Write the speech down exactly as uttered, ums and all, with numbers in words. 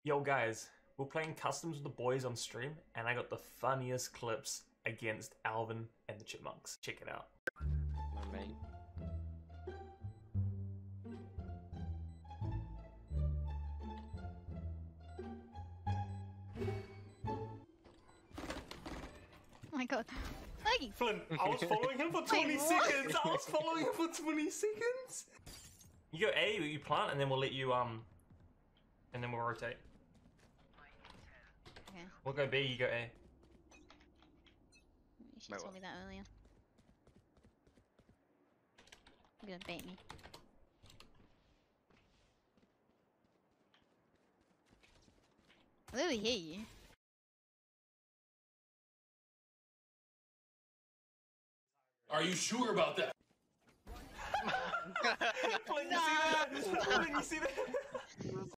Yo guys, we're playing customs with the boys on stream, and I got the funniest clips against Alvin and the Chipmunks. Check it out. My mate. Oh my god. Hey! Flynn, I was following him for twenty Wait, what? seconds! I was following him for twenty seconds! You go A, you plant, and then we'll let you, um... And then we'll rotate. Okay. We'll go B, you go A. You should Wait, have told what? me that earlier. You're gonna bait me. I literally hear you. Are you sure about that? Flynn, you see that? Flynn, you see that?